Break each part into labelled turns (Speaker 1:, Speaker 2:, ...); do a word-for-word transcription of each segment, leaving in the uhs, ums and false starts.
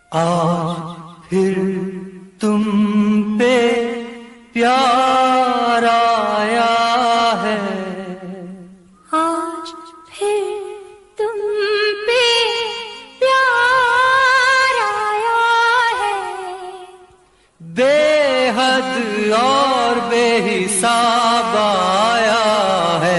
Speaker 1: आज फिर तुम पे प्यार आया है,
Speaker 2: आज फिर तुम पे प्यार आया है,
Speaker 1: बेहद और बेहिसाब आया है।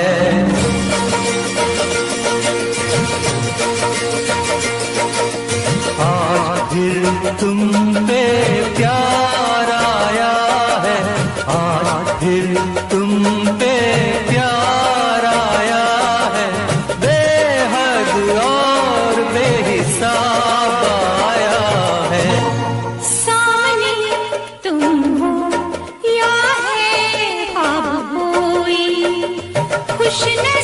Speaker 1: आज फिर तुम पे प्यार आया है, आज फिर तुम पे प्यार आया है, बेहद और बेहिसाब आया है।
Speaker 2: सामने तुम हो या है ख्वाब कोई खुश न